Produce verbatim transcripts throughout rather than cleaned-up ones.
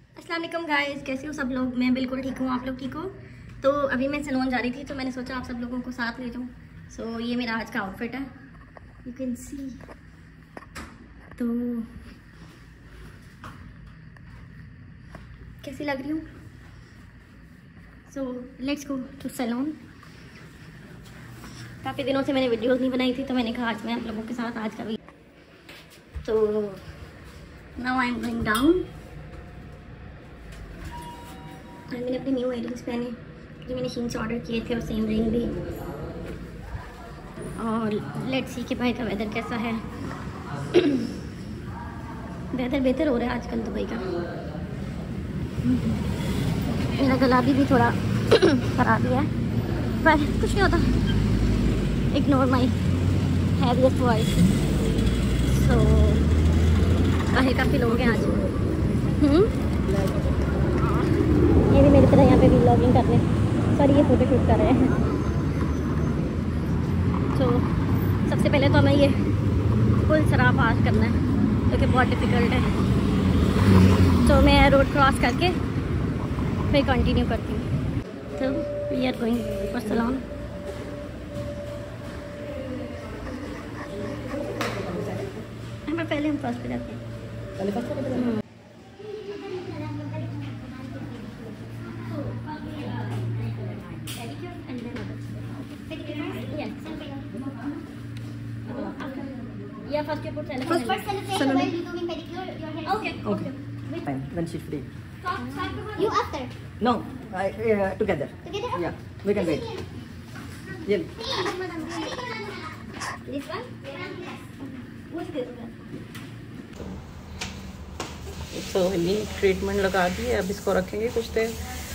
अस्सलाम वालेकुम गाइस, कैसे हो सब लोग। मैं बिल्कुल ठीक हूँ, आप लोग ठीक हो। तो अभी मैं सैलून जा रही थी तो मैंने सोचा आप सब लोगों को साथ ले जाऊँ। सो so, ये मेरा आज का आउटफिट है, यू कैन सी। तो कैसी लग रही हूँ। So let's go to salon. काफ़ी दिनों से मैंने वीडियोस नहीं बनाई थी तो मैंने कहा आज मैं आप लोगों के साथ आज का भी। तो now I am going down. मैंने अपने न्यू इयरिंग्स पहने जो मैंने शीन से ऑर्डर किए थे और सेम रिंग भी। और लेट्स सी कि भाई का वेदर कैसा है। वेदर बेहतर हो रहा है आजकल दुबई का। मेरा गला भी, भी थोड़ा खराब ही है पर कुछ नहीं होता। Ignore my heaviest voice. So बाहर काफ़ी लोग हैं आज। हम्म ये भी मेरी तरह यहाँ पे भी व्लॉगिंग कर रहे हैं, सॉरी ये फ़ोटो शूट कर रहे हैं। तो सबसे पहले तो हमें ये पुल सरा पास करना है जो कि बहुत डिफ़िकल्ट है। तो मैं रोड क्रॉस करके फिर कंटिन्यू करती हूँ। तो we are going for salon. पहले हम फर्स्ट पे जाते हैं। पहले फर्स्ट पे जाते हैं। Yeah, first you put salad. First, first salad. While you doing pedicure, your hair. Okay. Okay. Fine. When she's free. You after? No, I, uh, together. Together? Yeah, we can wait. Yeah. This one? What's this one? तो ये treatment लगा दी है, अब इसको रखेंगे कुछ देर।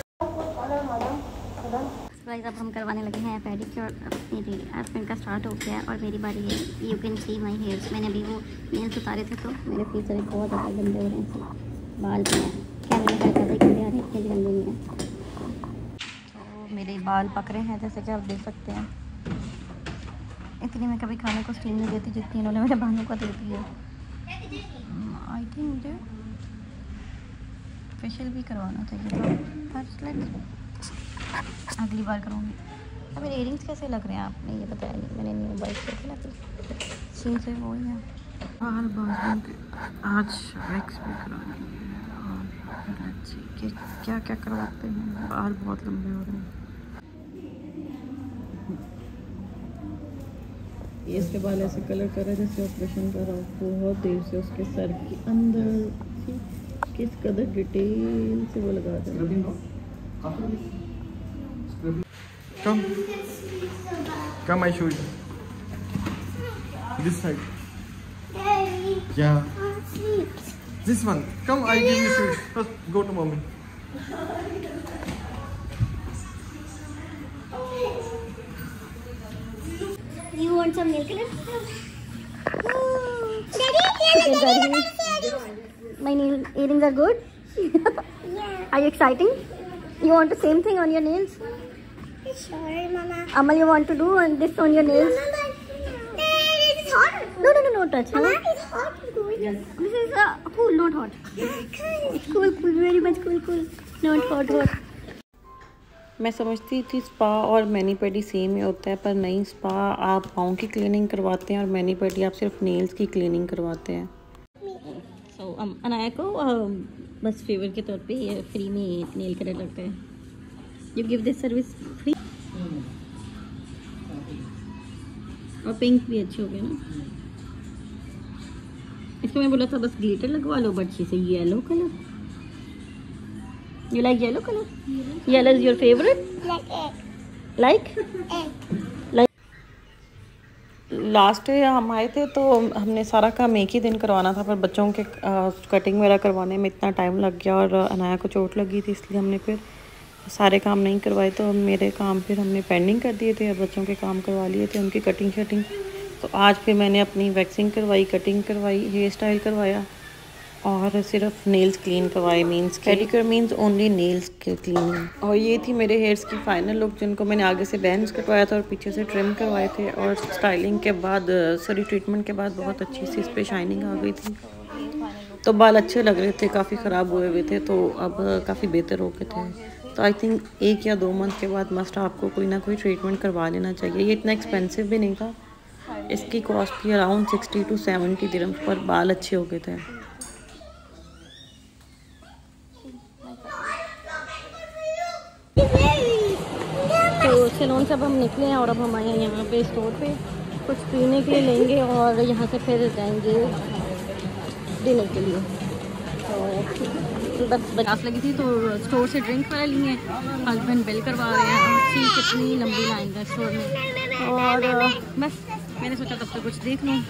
Guys अब हम करवाने लगे हैं पेडिक्योर। मेरी हस्बैंड का स्टार्ट हो गया है और मेरी बारी है। You can see my hairs. मैंने अभी वो नेल्स उतारे थे तो मेरे फेस अभी बहुत ज़्यादा गंदे हो रहे हैं। बाल भी हैं, कैमरे में ज़्यादा ही गंदे आ रहे हैं, इतने भी गंदे नहीं हैं। तो मेरे बाल पक रहे हैं जैसे कि आप देख सकते हैं। इतनी मैं कभी खाने को स्टीम नहीं देती जितनी इन्होंने मेरे बालों को दे दी है। आई थिंक मुझे फेशियल भी करवाना चाहिए था, अगली बार करूँगी। अब मेरे इयरिंग्स कैसे लग रहे हैं आपने ये बताया नहीं, मैंने न्यू बाइक से थे ना फिर सीन से वो ही है। बाल बाजू के आज वैक्स भी करवानी है और कि क्या क्या करवाते हैं। बाल बहुत लंबे हो रहे हैं। ये इसके बाल ऐसे कलर कर रहे जैसे ऑपरेशन कर रहा हो बहुत देर से। उसके सर के अंदर किस कदर डिटेल से वो लगा दें। Come, come, I show you. This side. Yeah. This one. Come, I give you shoes. First, go to mommy. You want some nail color? Daddy, my nail earrings are good. Yeah. Are you exciting? You want the same thing on your nails? Sure, Mama. Amal, you want to do on this on your nails? Mama, it's hot. No, no, no, no touch. Mama, no? It's hot. Yes. This is uh, cool, not hot. It's cool, cool, very much cool, cool. Not hot, hot. मैं समझती थी spa और many पेडी same ही होता है, पर नहीं। Spa आप पाँव की क्लीनिंग करवाते हैं और मैनी पेडी आप सिर्फ नेल्स की क्लीनिंग करवाते हैं। सो so, um, अनाया को uh, बस फेवर के तौर पे ये फ्री में नेल कलर लगता है। You give this service free. और पिंक भी अच्छे हो गए ना। इसको मैं बोला था बस ग्लिटर लगवा लो, but she say yellow colour. You like yellow color? Yellow is your favorite? Like egg. Like? Egg. Like? Last day हम आए थे तो हमने सारा काम एक ही दिन करवाना था, पर बच्चों के आ, कटिंग वगैरह करवाने में इतना टाइम लग गया और अनाया को चोट लगी थी, इसलिए हमने फिर सारे काम नहीं करवाए। तो मेरे काम फिर हमने पेंडिंग कर दिए थे और बच्चों के काम करवा लिए थे, उनकी कटिंग शटिंग। तो आज फिर मैंने अपनी वैक्सिंग करवाई, कटिंग करवाई, हेयर स्टाइल करवाया और सिर्फ नेल्स क्लीन करवाए। Means pedicure means only nails के क्लीनिंग। और ये थी मेरे हेयर्स की फाइनल लुक, जिनको मैंने आगे से बैंड्स कटवाया था और पीछे से ट्रिम करवाए थे। और स्टाइलिंग के बाद, सॉरी ट्रीटमेंट के बाद बहुत अच्छी सी इस पर शाइनिंग आ गई थी। फाइनल लुक तो बाल अच्छे लग रहे थे, काफ़ी ख़राब हुए हुए थे, तो अब काफ़ी बेहतर हो गए थे। तो आई थिंक एक या दो मंथ के बाद मस्ट आपको कोई ना कोई ट्रीटमेंट करवा लेना चाहिए। ये इतना एक्सपेंसिव भी नहीं था, इसकी कॉस्ट थी around sixty two seventy dirhams पर, बाल अच्छे हो गए थे। तो सैलून से अब हम निकले हैं और अब हम आए हैं यहाँ पे स्टोर पे कुछ पीने के लिए लेंगे और यहाँ से फिर जाएंगे डिनर के लिए। तो बस पचास लगी थी तो स्टोर से ड्रिंक वाला लिए, हस्बैंड बिल करवा रहे हैं। अच्छी कितनी लंबी लाइन है स्टोर में, और बस मैंने सोचा तब तक कुछ देख लूँ।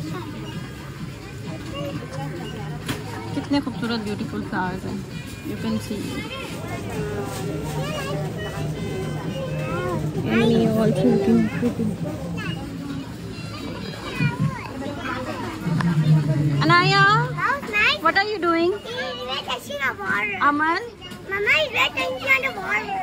कितने खूबसूरत ब्यूटीफुल फ्लावर्स हैं, you can see. Anaya, what are you doing? Amal, Mama is touching on the water.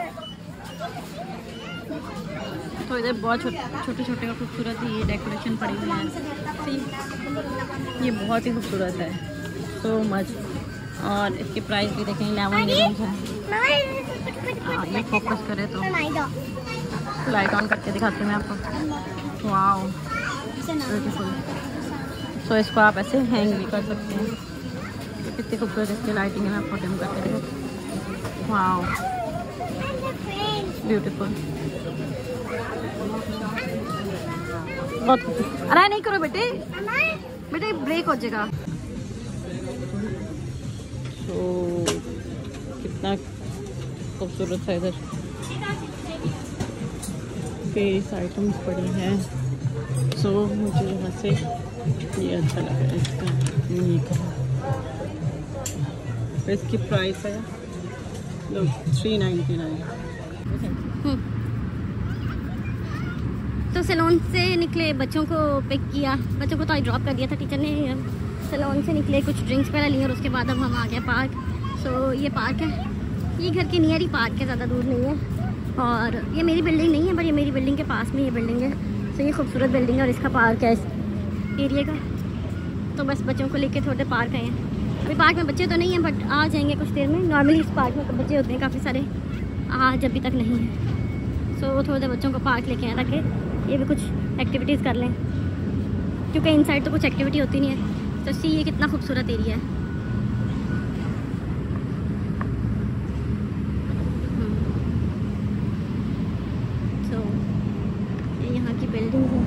तो इधर बहुत छोटे छोटे का खूबसूरत ये डेकोरेशन पड़ी हुई है। सी, ये बहुत ही खूबसूरत है, सो मच। और इसके प्राइस भी देखें, इलेवन दिरहम्स है। हाँ, ये फोकस करे तो लाइट ऑन करके दिखाती हूँ मैं आपको। Wow, beautiful. सो इसको आप ऐसे हैंग भी कर सकते हैं। कितनी खूबसूरत इसकी लाइटिंग है, मैं आपको डिम करके दिखाती हूँ। वाओ, ब्यूटीफुल, बहुत खूबसूरत। अरे नहीं करो बेटे, बेटे ब्रेक हो जाएगा। तो कितना खूबसूरत है इधर, फेस आइटम्स पड़ी हैं। सो so, मुझे यहाँ से ये अच्छा लगा है इसका यूनिक। इसकी प्राइस है लोग थ्री नाइन्टी नाइन। तो सैलून से निकले, बच्चों को पिक किया, बच्चों को तो आई ड्रॉप कर दिया था टीचर ने। सैलून से निकले, कुछ ड्रिंक्स वगैरह लिए और उसके बाद अब हम आ गए पार्क। सो so, ये पार्क है, ये घर के नियर ही पार्क है, ज़्यादा दूर नहीं है। और ये मेरी बिल्डिंग नहीं है, पर ये मेरी बिल्डिंग के पास में ये बिल्डिंग है। सो so, ये खूबसूरत बिल्डिंग है और इसका पार्क है इस एरिया का। तो बस बच्चों को लेके थोड़े पार्क आए हैं। अभी पार्क में बच्चे तो नहीं हैं, बट आ जाएंगे कुछ देर में। नॉर्मली इस पार्क में बच्चे होते हैं काफ़ी सारे, आज अभी तक नहीं है। सो so, थोड़े देर बच्चों को पार्क लेके आए ताकि ये भी कुछ एक्टिविटीज़ कर लें, क्योंकि इनसाइड तो कुछ एक्टिविटी होती नहीं है। तो सी, ये कितना खूबसूरत एरिया है। तो ये यहाँ की बिल्डिंग है,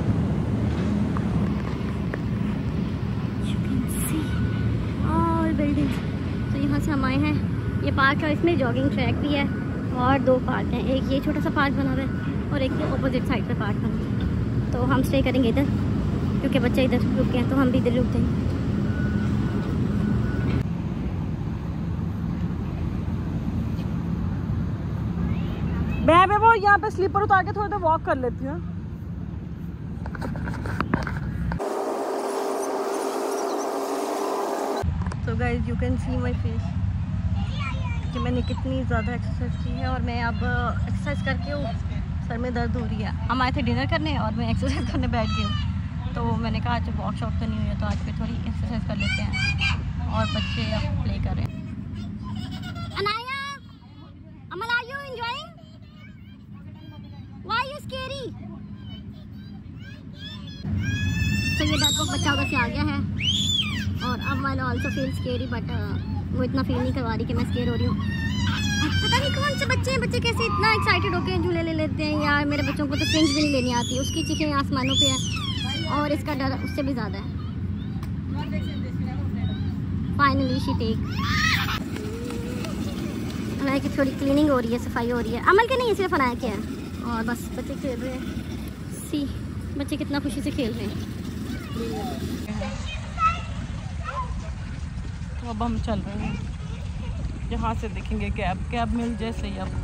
ऑल बिल्डिंग। तो यहाँ से हम आए हैं, ये पार्क है, इसमें जॉगिंग ट्रैक भी है और दो पार्क हैं। एक ये छोटा सा पार्क बना हुआ है और एक ये अपोजिट साइड पे पार्क बना हुआ है। तो हम स्टे करेंगे इधर, क्योंकि बच्चे इधर रुके हैं, तो हम भी इधर रुकते हैं। मैं भी वो यहाँ पे स्लीपर उतार के थोड़ा देर वॉक कर लेती हूँ। तो guys you can see my face कि मैंने कितनी ज़्यादा एक्सरसाइज की है, और मैं अब एक्सरसाइज करके सर में दर्द हो रही है। हम आए थे डिनर करने और मैं एक्सरसाइज करने बैठ गई हूँ। तो मैंने कहा आज वॉक शॉक तो नहीं हुई है, तो आज फिर थोड़ी एक्सरसाइज कर लेते हैं। और बच्चे अब प्ले कर रहे हैं। Anaya, Amal, are you enjoying? Why you scary? तो ये डर को बच्चा उधर से आ गया है, और Amal also feel scary, but वो इतना फील नहीं करवा रही कि मैं स्केर हो रही हूँ। पता नहीं कौन से बच्चे हैं, बच्चे कैसे इतना एक्साइटेड होकर झूले ले लेते हैं यार। मेरे बच्चों को तो स्विंग्स भी नहीं लेनी आती, उसकी चीखें आसमानों पे है और इसका डर उससे भी ज़्यादा है। Finally she take. अनाया की थोड़ी क्लीनिंग हो रही है, सफाई हो रही है। अमल के नहीं, सिर्फ अनाया के है। और बस बच्चे खेल रहे हैं। सी, बच्चे कितना खुशी से खेल रहे हैं। तो अब हम चल रहे हैं, यहाँ से देखेंगे कैब कैब मिल जाए सही। अब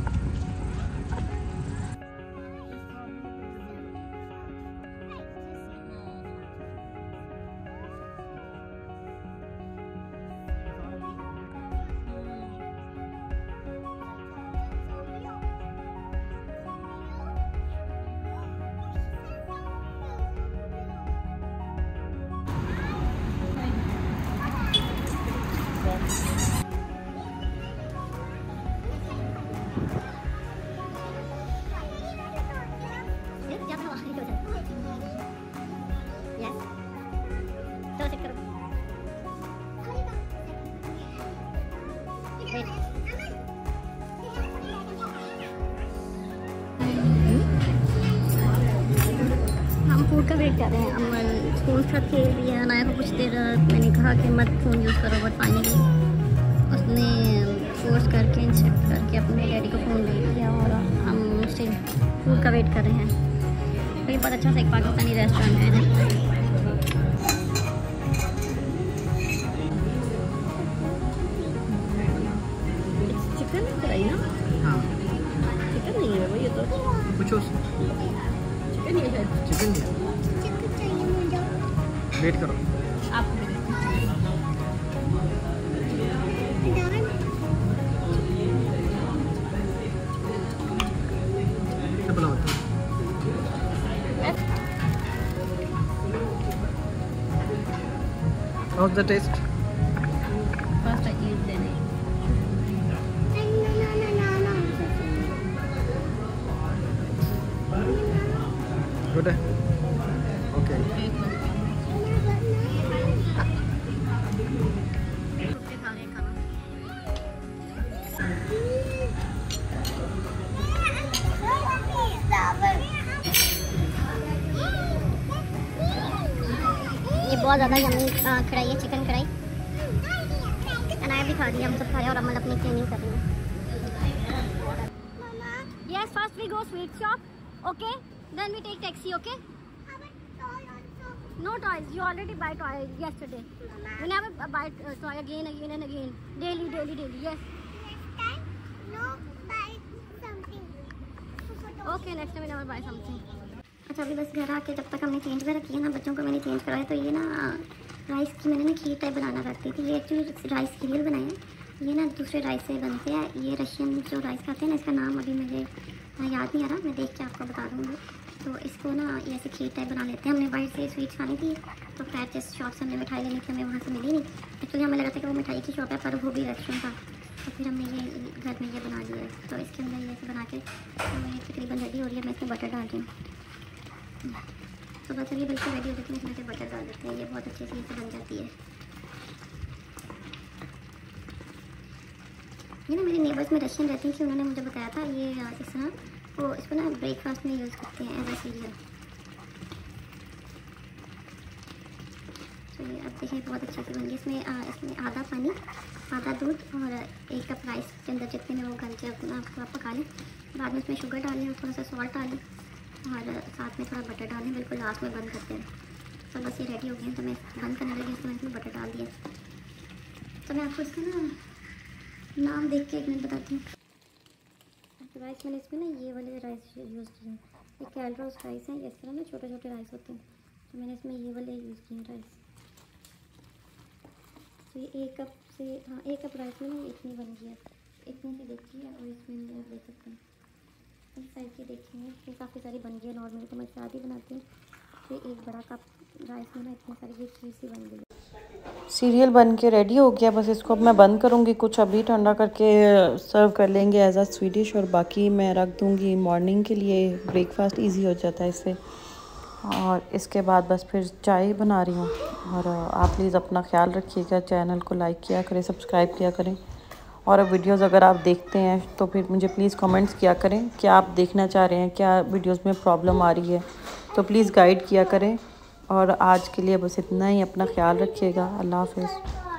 हम फूड का वेट कर रहे हैं। अमन स्कूल का खेल भी है। अनाया को कुछ देर मैंने कहा कि मत फ़ोन यूज़ करो, बट फाइनली उसने फोर्स करके इंस्ट्रक्ट करके अपने डैडी को फ़ोन दे दिया और हम स्टिल फूड का वेट कर रहे हैं। तो ये बहुत अच्छा सा एक पाकिस्तानी रेस्टोरेंट है। चिकन फ्राई ना? हाँ चिकन नहीं है वो, ये तो पूछो चिकन ही है। चिकन दिया वेट करो आप सब बनाओ how's the taste first I use देने गुड है ओके ये बहुत ज़्यादा यम्मी कढ़ाई है, चिकन कढ़ाई। अनाया भी खा रही है, हम सब खा रहे हैं और अमन अपनी क्लीनिंग कर रही है। Yes, first we go sweet shop, okay, then we take taxi, okay. No toys, you already buy toy yesterday. We never buy uh, toy again, again and again, daily, daily, daily. Yes. Okay, next time we never buy something. अच्छा, अभी बस घर आके जब तक हमने change वगैरह किया ना, बच्चों को मैंने चेंज करवाया। तो ये ना राइस की मैंने ना खीर टाइप बनाना रखती थी। ये एक्चुअली राइस सीरियल बनाए हैं। ये ना दूसरे राइस से बनते हैं। ये रशियन जो राइस खाते हैं ना, इसका नाम अभी मुझे याद नहीं आ रहा, मैं देख के आपको बता दूँगी। तो इसको ना ये ऐसे खीर टाइप बना लेते हैं। हमने बाहर से स्वीट्स खानी थी, तो फैट जिस शॉप से हमने मिठाई लेनी थी, हमें वहाँ से मिली नहीं। एक्चुअली हमें लगा था कि वो मिठाई की शॉप है, पर वो भी रेस्टोरेंट था। तो फिर हमने ये घर में ये बना लिया है। तो इसके अंदर ये ऐसे बना के तो ये तकरीबन रेडी हो रही है। मैं इसमें बटर डाल रही हूँ। तो बस ये बिल्कुल रेडी हो जाती है, इसमें से बटर डाल देते हैं। ये बहुत अच्छे से इसे बन जाती है। ये ना मेरे नेबर्स में रशियन रहती थी, उन्होंने मुझे बताया था ये इस तरह वो इसको ना ब्रेकफास्ट में यूज़ करते हैं एज अ सीरियल। तो ये अब देखिए बहुत अच्छे से बन गई। इसमें आ, इसमें आधा पानी, आधा दूध और एक कप राइस के अंदर जितने में वो गल के अपना आपको आप पका लें। बाद में इसमें शुगर डालें और थोड़ा सा सॉल्ट डालें और साथ में थोड़ा बटर डालें। बिल्कुल लास्ट में बंद करते हैं। तो बस ये रेडी हो गया। तो मैं बंद करने लगी, इसमें इसमें बटर डाल दिया। तो मैं आपको इसका ना नाम देख के एक मिनट बताती हूँ। तो राइस मैंने इसमें ना ये वाले राइस यूज़ किए हैं। ये कैलरोस राइस हैं। इस तरह ना छोटे छोटे राइस होते हैं। तो मैंने इसमें ये वाले यूज़ किए हैं राइस। तो ये एक कप से, हाँ एक कप राइस में ना इतनी बन गई है। इतनी सी देखिए और इसमें आप देख सकते हैं इस साइज़ की देखिए। ये काफ़ी सारी बन गई है। नॉर्मली तो मैं इससे आधी बनाती हूँ। तो एक बड़ा कप राइस में ना इतनी सारी ये चीज़ सी बन गई। सीरियल बन के रेडी हो गया। बस इसको अब मैं बंद करूँगी, कुछ अभी ठंडा करके सर्व कर लेंगे एज आ स्वीट डिश, और बाकी मैं रख दूँगी मॉर्निंग के लिए। ब्रेकफास्ट इजी हो जाता है इससे। और इसके बाद बस फिर चाय बना रही हूँ। और आप प्लीज़ अपना ख्याल रखिएगा, चैनल को लाइक किया करें, सब्सक्राइब किया करें। और वीडियोज़ अगर आप देखते हैं तो फिर मुझे प्लीज़ कमेंट्स किया करें क्या आप देखना चाह रहे हैं, क्या वीडियोज़ में प्रॉब्लम आ रही है, तो प्लीज़ गाइड किया करें। और आज के लिए बस इतना ही। अपना ख्याल रखिएगा। अल्लाह हाफ़िज़।